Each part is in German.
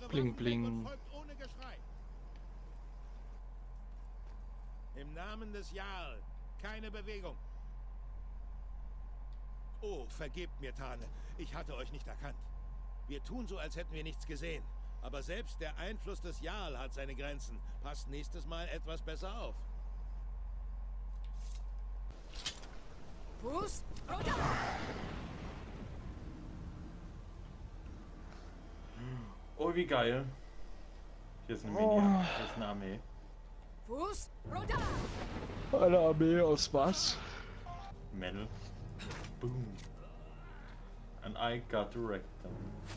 Bling bling. Ohne Geschrei. Im Namen des Jarl, keine Bewegung. Oh, vergebt mir, Tane. Ich hatte euch nicht erkannt. Wir tun so, als hätten wir nichts gesehen. Aber selbst der Einfluss des Jarl hat seine Grenzen. Passt nächstes Mal etwas besser auf. Fuß, runter! Oh, wie geil. Hier ist eine Minion. Hier ist eine Armee. Fuß, runter! Eine Armee aus was? Metal. Boom. And I got the rectum.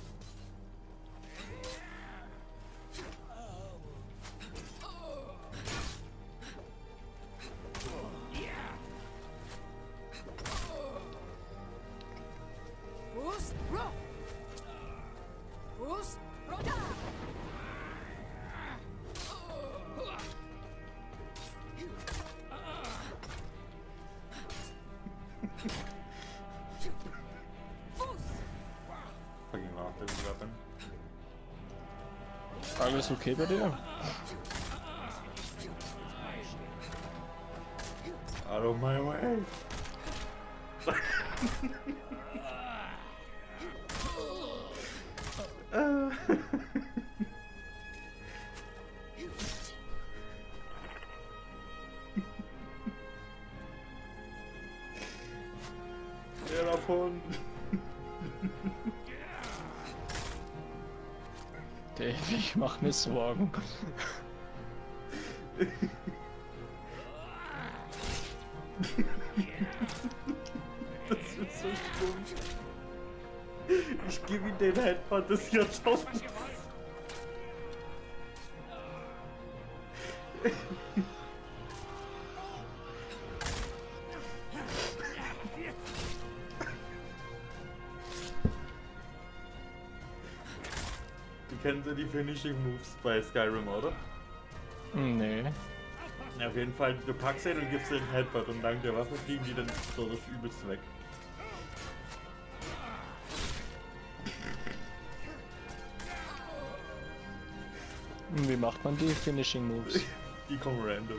Fuß, runter! Fuß, runter! Fucking laugh at the weapon. Alles okay bei dir? Out of my way. Der davon. Dave, ich mach mir Sorgen. Das ist so stumpf. Ich gebe ihm den Headbutt des Jahrtausends. Du kennst ja die Finishing Moves bei Skyrim, oder? Nee. Ja, auf jeden Fall, du packst ihn und gibst den Headbutt und dank der Waffe fliegen die dann so das Übelste weg. Wie macht man die Finishing Moves? Die kommen random.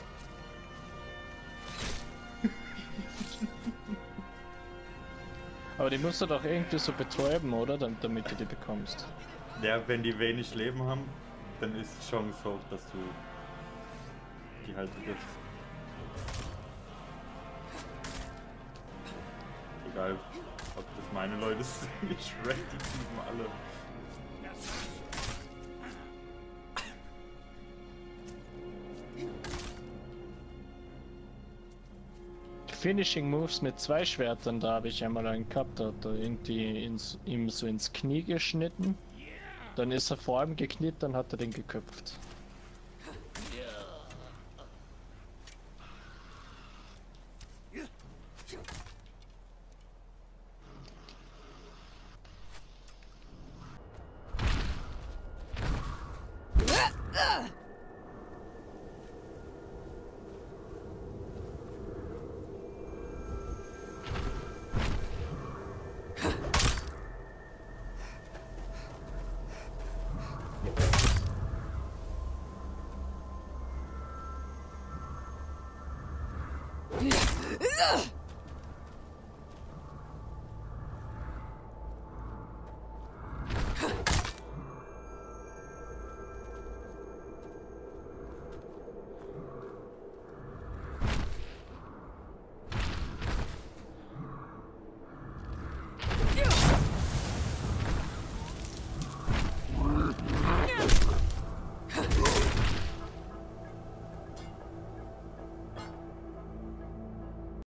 Aber die musst du doch irgendwie so betäuben, oder? Damit du die bekommst. Ja, wenn die wenig Leben haben, dann ist die Chance hoch, dass du die halt triffst. Egal, ob das meine Leute sind, ich rack die Typen alle. Finishing Moves mit 2 Schwertern, da habe ich einmal einen gehabt, da hat er irgendwie ihm so ins Knie geschnitten. Dann ist er vor ihm gekniet, dann hat er den geköpft. Ugh!